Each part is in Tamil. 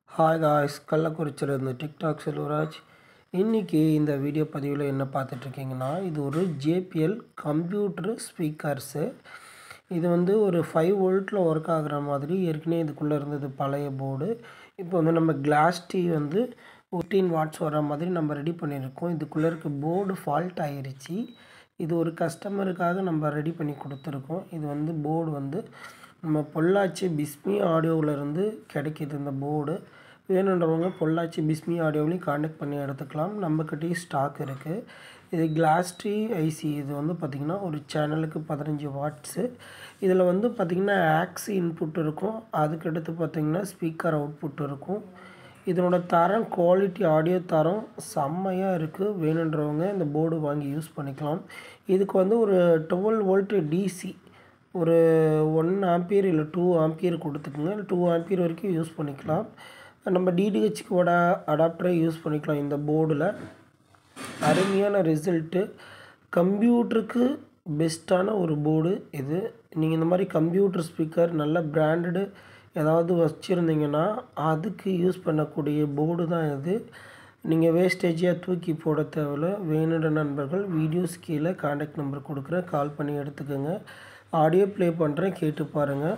ஹாய் காய்ஸ், கள்ளக்குறிச்சியிலேருந்து டிக்டாக் செல்வராஜ். இன்றைக்கி இந்த வீடியோ பதிவில் என்ன பார்த்துட்ருக்கீங்கன்னா, இது ஒரு JPL கம்ப்யூட்ரு ஸ்பீக்கர்ஸு. இது வந்து ஒரு 5 வோல்ட்டில் ஒர்க் ஆகிற மாதிரி ஏற்கனவே இதுக்குள்ளே இருந்தது பழைய போர்டு. இப்போ வந்து நம்ம கிளாஸ் டீ வந்து 15 வாட்ஸ் வர மாதிரி நம்ம ரெடி பண்ணியிருக்கோம். இதுக்குள்ளே இருக்க போர்டு ஃபால்ட் ஆகிருச்சு. இது ஒரு கஸ்டமருக்காக நம்ம ரெடி பண்ணி கொடுத்துருக்கோம். இது வந்து போர்டு வந்து நம்ம பொள்ளாச்சி பிஸ்மி ஆடியோவிலேருந்து கிடைக்கிது. இந்த போர்டு வேணுன்றவங்க பொள்ளாச்சி பிஸ்மி ஆடியோவிலையும் கான்டாக்ட் பண்ணி எடுத்துக்கலாம். நம்மக்கிட்டேயும் ஸ்டாக் இருக்குது. இது கிளாஸ் டீ ஐசி. இது வந்து பார்த்திங்கன்னா ஒரு சேனலுக்கு 15 வாட்ஸு. இதில் வந்து பார்த்திங்கன்னா ஆக்சி இன்புட் இருக்கும். அதுக்கடுத்து பார்த்திங்கன்னா ஸ்பீக்கர் அவுட்புட் இருக்கும். இதனோட தரம், குவாலிட்டி, ஆடியோ தரம் செம்மையாக இருக்குது. வேணுன்றவங்க இந்த போர்டு வாங்கி யூஸ் பண்ணிக்கலாம். இதுக்கு வந்து ஒரு 12 வோல்ட் டிசி ஒரு 1 ஆம்பியர் இல்லை 2 ஆம்பியர் கொடுத்துக்குங்க. 2 ஆம்பியர் வரைக்கும் யூஸ் பண்ணிக்கலாம். நம்ம டிடிஹெச்க்கு அடாப்டரை யூஸ் பண்ணிக்கலாம். இந்த போர்டில் அருமையான ரிசல்ட்டு. கம்ப்யூட்டருக்கு பெஸ்ட்டான ஒரு போர்டு இது. நீங்கள் இந்த மாதிரி கம்ப்யூட்டர் ஸ்பீக்கர் நல்ல பிராண்டடு ஏதாவது வச்சுருந்தீங்கன்னா அதுக்கு யூஸ் பண்ணக்கூடிய போர்டு தான் இது. நீங்கள் வேஸ்டேஜாக தூக்கி போட தேவையில்ல. வேணுன்ற நண்பர்கள் வீடியோஸ் கீழே கான்டாக்ட் நம்பர் கொடுக்குறேன், கால் பண்ணி எடுத்துக்கோங்க. ஆடியோ ப்ளே பண்ணுறேன், கேட்டு பாருங்கள்.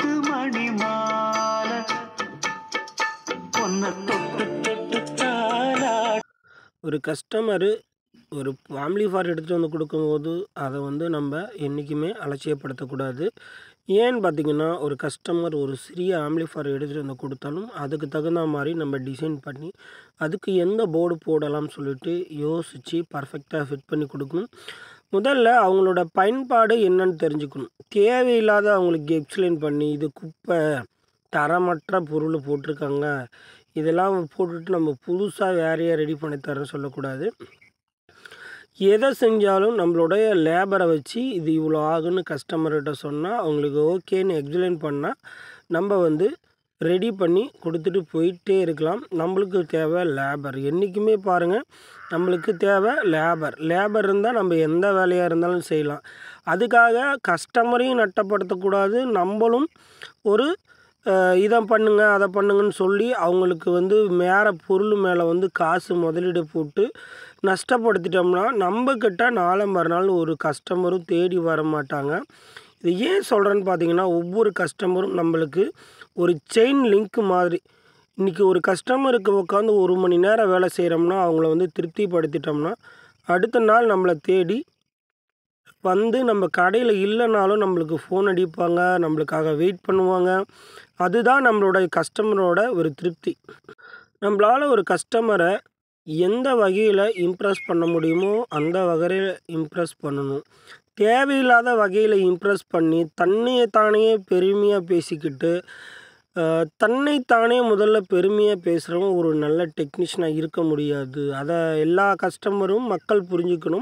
ஒரு கஸ்டமரு ஒரு ஆம்ப்ளிஃபையர் எடுத்துகிட்டு வந்து கொடுக்கும்போது அதை வந்து நம்ம என்றைக்குமே அலட்சியப்படுத்தக்கூடாது. ஏன்னு பார்த்திங்கன்னா, ஒரு கஸ்டமர் ஒரு சிறிய ஆம்ப்ளிஃபையர் எடுத்துகிட்டு வந்து கொடுத்தாலும் அதுக்கு தகுந்த மாதிரி நம்ம டிசைன் பண்ணி அதுக்கு எந்த போர்டு போடலாம்னு சொல்லிட்டு யோசித்து பர்ஃபெக்டாக ஃபிட் பண்ணி கொடுக்கணும். முதல்ல அவங்களோட பயன்பாடு என்னன்னு தெரிஞ்சுக்கணும். தேவையில்லாத அவங்களுக்கு எக்ஸ்பிளைன் பண்ணி இது குப்பை, தரமற்ற பொருள் போட்டிருக்காங்க, இதெல்லாம் போட்டுட்டு நம்ம புதுசாக வேறையாக ரெடி பண்ணி தரேன்னு சொல்லக்கூடாது. எதை செஞ்சாலும் நம்மளுடைய லேபரை வச்சு இது இவ்வளோ ஆகுன்னு கஸ்டமர்கிட்ட சொன்னால் அவங்களுக்கு ஓகேன்னு எக்ஸ்பிளைன் பண்ணால் நம்ம வந்து ரெடி பண்ணி கொடுத்துட்டு போயிட்டே இருக்கலாம். நம்மளுக்கு தேவை லேபர். என்றைக்குமே பாருங்கள், நம்மளுக்கு தேவை லேபர் இருந்தால் நம்ம எந்த வேலையாக இருந்தாலும் செய்யலாம். அதுக்காக கஸ்டமரையும் நட்டப்படுத்தக்கூடாது. நம்மளும் ஒரு இதை பண்ணுங்க அதை பண்ணுங்கன்னு சொல்லி அவங்களுக்கு வந்து பொருள் மேலே வந்து காசு முதலீடு போட்டு நஷ்டப்படுத்திட்டோம்னா நம்மக்கிட்ட நாளை மறுநாள் ஒரு கஸ்டமரும் தேடி வர மாட்டாங்க. இது ஏன் சொல்கிறேன்னு பார்த்தீங்கன்னா, ஒவ்வொரு கஸ்டமரும் நம்மளுக்கு ஒரு செயின் லிங்க் மாதிரி. இன்றைக்கி ஒரு கஸ்டமருக்கு உட்காந்து 1 மணி நேரம் வேலை செய்கிறோம்னா அவங்கள வந்து திருப்திப்படுத்திட்டோம்னா அடுத்த நாள் நம்மளை தேடி வந்து நம்ம கடையில் இல்லைனாலும் நம்மளுக்கு ஃபோன் அடிப்பாங்க, நம்மளுக்காக வெயிட் பண்ணுவாங்க. அதுதான் நம்மளோட கஸ்டமரோட ஒரு திருப்தி. நம்மளால் ஒரு கஸ்டமரை எந்த வகையில் இம்ப்ரெஸ் பண்ண முடியுமோ அந்த வகையில் இம்ப்ரெஸ் பண்ணணும். தேவையில்லாத வகையில் இம்ப்ரெஸ் பண்ணி தன்னைத்தானே பெருமையாக பேசிக்கிட்டு தன்னைத்தானே முதல்ல பெருமையாக பேசுகிறவங்க ஒரு நல்ல டெக்னீஷியனாக இருக்க முடியாது. அதை எல்லா கஸ்டமரும் மக்கள் புரிஞ்சுக்கணும்.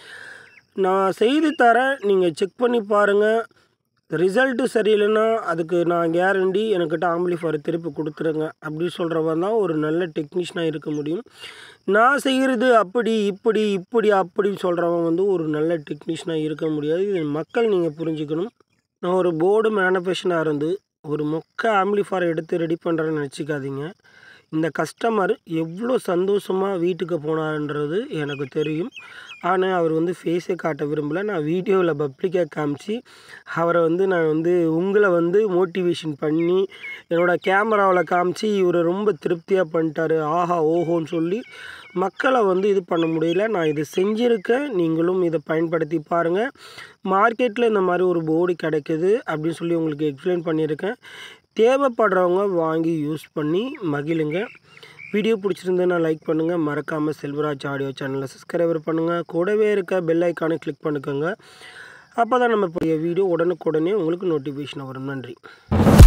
நான் செய்து தரேன், நீங்கள் செக் பண்ணி பாருங்கள். ரிசல்ட்டு சரியில்லைன்னா அதுக்கு நான் கேரண்டி, என்கிட்ட ஆம்ப்ளிஃபையர் திருப்பி கொடுத்துருங்க அப்படி சொல்கிறவன் தான் ஒரு நல்ல டெக்னீஷியனாக இருக்க முடியும். நான் செய்கிறது இப்படி அப்படின்னு சொல்கிறவன் வந்து ஒரு நல்ல டெக்னீஷியனாக இருக்க முடியாது. இது மக்கள் நீங்கள் புரிஞ்சுக்கணும். நான் ஒரு போர்டு மேனுஃபேக்சராக இருந்து ஒரு மொக்க ஆம்ப்ளிஃபையர் எடுத்து ரெடி பண்ணுறேன்னு நினச்சிக்காதீங்க. இந்த கஸ்டமர் எவ்வளோ சந்தோஷமாக வீட்டுக்கு போனார்ன்றது எனக்கு தெரியும். ஆனால் அவர் வந்து ஃபேஸை காட்ட விரும்பலை. நான் வீடியோவில் பப்ளிக்காக காமிச்சு அவரை வந்து நான் வந்து உங்களை வந்து மோட்டிவேஷன் பண்ணி என்னோடய கேமராவில் காமிச்சு இவரை ரொம்ப திருப்தியாக பண்ணிட்டாரு, ஆஹா ஓஹோன்னு சொல்லி மக்களை வந்து இது பண்ண முடியல. நான் இதை செஞ்சுருக்கேன், நீங்களும் இதை பயன்படுத்தி பாருங்கள். மார்க்கெட்டில் இந்த மாதிரி ஒரு போர்டு கிடைக்குது அப்படின்னு சொல்லி உங்களுக்கு எக்ஸ்பிளைன் பண்ணியிருக்கேன். தேவைப்படுறவங்க வாங்கி யூஸ் பண்ணி மகிழுங்க. வீடியோ பிடிச்சிருந்தேன்னா லைக் பண்ணுங்கள். மறக்காமல் செல்வராஜ் ஆடியோ சேனலை சப்ஸ்கிரைபர் பண்ணுங்கள். கூடவே இருக்க பெல் ஐக்கானை கிளிக் பண்ணிக்கோங்க. அப்போ தான் நம்ம வீடியோ உடனுக்குடனே உங்களுக்கு நோட்டிஃபிகேஷன் வரும். நன்றி.